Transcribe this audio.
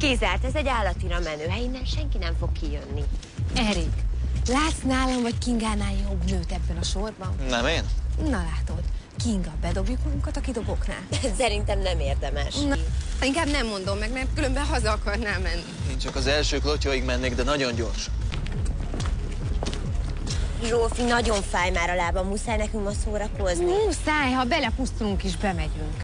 Kizárt, ez egy állatira menő hely, innen senki nem fog kijönni. Erik, látsz nálam vagy Kingánál jobb nőt ebben a sorban? Nem én? Na látod, Kinga, bedobjuk magunkat a kidobóknál? Szerintem nem érdemes. Na, inkább nem mondom meg, mert különben haza akarnál menni. Én csak az első klotyóig mennék, de nagyon gyors. Zsófi, nagyon fáj már a lába, muszáj nekünk ma szórakozni. Muszáj, ha belepusztulunk is, bemegyünk.